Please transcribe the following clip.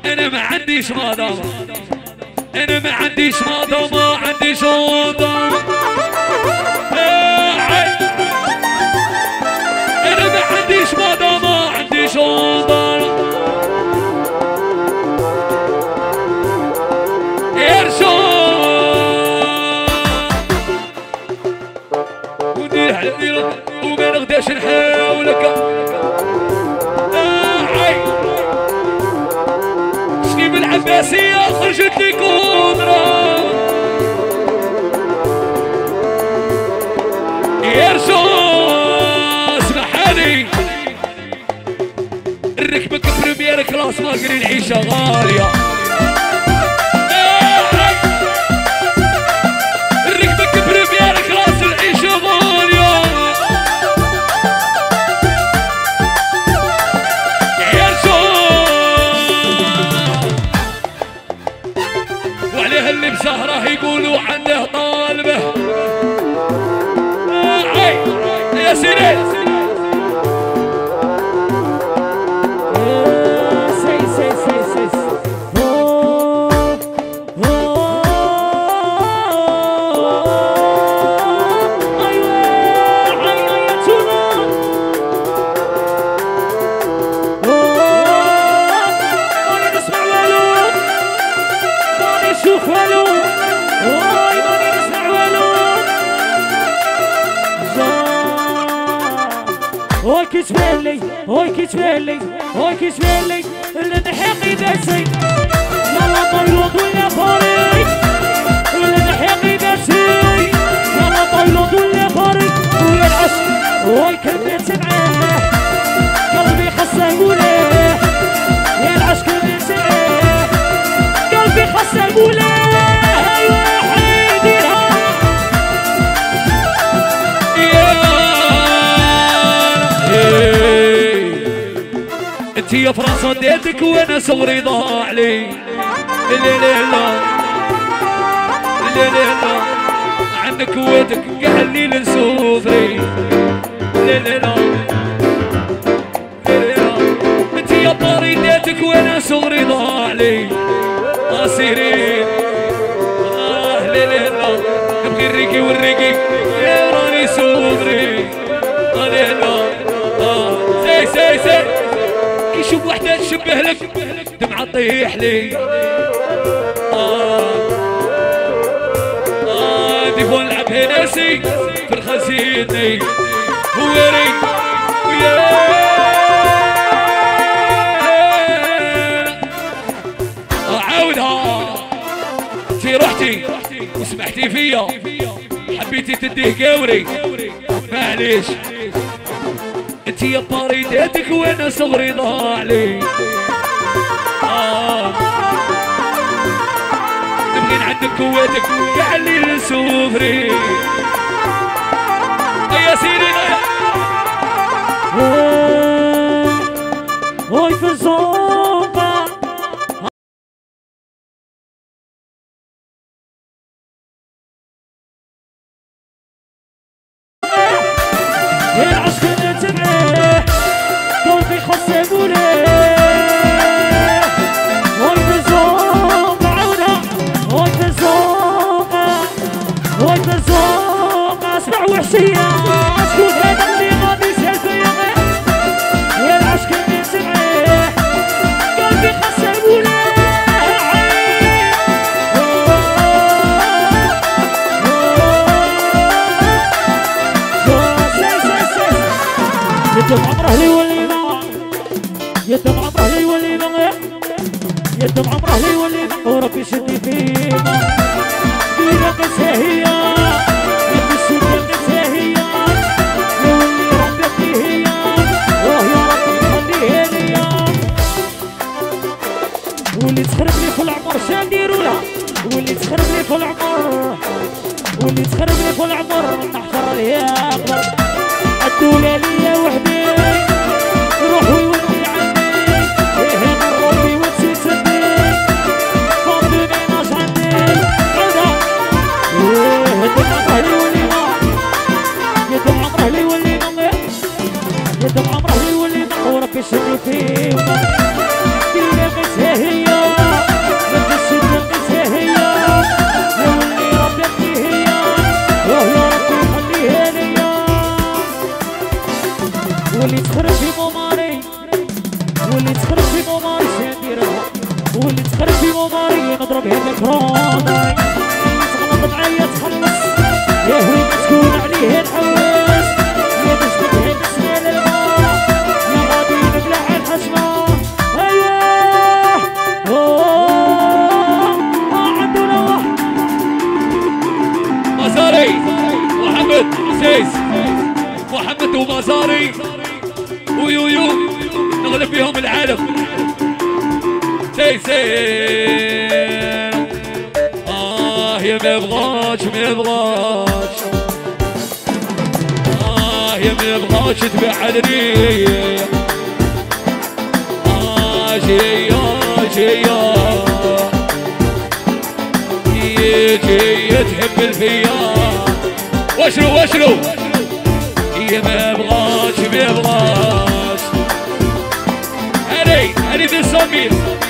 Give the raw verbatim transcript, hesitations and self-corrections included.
انا ما عنديش مدام، انا ما عنديش مدام، ما عنديش مدام، انا ما عنديش مدام، ما عنديش مدام. وما نقدرش نحاولك شكي بالعباسية خرجت لي كودرة يا رجال اسمحالي الركبة كبريمير كلاس ما قري العيشة غالية الركبة كبريمير كلاس العيشة غالية اللي بسهره يقولوا عنده طالبه يا سيدي هاي كتبالي هاي كتبالي هاي كتبالي اللي نحقي داسي يلا طيلوط ولا فارق اللي نحقي داسي يلا طيلوط ولا فارق ويا العشق هاي كلمات معاه قلبي خصه يقولاه يا العشق كلمات معاه قلبي خصه يقولاه انتي يا فرنسا ديتك وانا صغري ضاع لي لا لا لا لا لا لا عندك قوتك قال لي لنسوفري لا لا لا لا لا انتي يا باري ديتك وانا صغري ضاع لي قاصرين اه لا لا لا نبغي الريقي والريقي يا راني سوفري لا لا لا اه سي سي سي شوف وحده تشبه لك دمعة تطيح لي آه آه ديفون لعب هناسي في الخزيني ويري ويا عاودها انتي رحتي وسمحتي فيا حبيتي تديه قوري معليش انتي يا باريداتك وانا صغري ضاع لي آه نبغي عندك قوتك قاعد لي لسوفري يا سيدي هاي في الزوبة يا عشق نتبعه قلبي خصه يقوليه هاي في الزوبة عودها هاي في الزوبة هاي في الزوبة اسمع وحشية شكون هذا اللي غادي يسافر يا العشق نتبعه قلبي خصه يقوليه يدم عمره لي ولي ما يدم عمره لي ولي ما يدم عمره لي ولي ما وربي يشدني فيه ديرة قساهية يدي السودة قساهية يا ولي ربي هي واه يا ربي خليها ليا واللي تخرب لي في العمر شا نديرو لها واللي تخرب لي في العمر واللي تخرب لي في العمر نحفر ليها أكبر الدولة ليا وحدي روح ويولي عني ايه من ربي وتسي سدي فضي ميناش عني عودها ايه يدم عمره لي ولي ما يدم عمره لي ولي ما يدم عمره لي ولي ما وربي يشدني فيه ديرة قساهية في غماري نضرب هيك كرامي تغلط معايا تخلص يا هوي تكون عليه نحوس يا باش تبعد سنين الماء يا غادي نبلع الحشمة ايوه اوه عندنا واحد مزاري محمد سيس محمد ومزاري ويويو نغلب بيهم العالم سيس آه يا ما يبغاش ما يبغاش آه يا ما يبغاش تبعدني آه جيا جيا جيا تحب الفيا واشرو واشرو يا ما يبغاش ما يبغاش هني هني ذي الصميم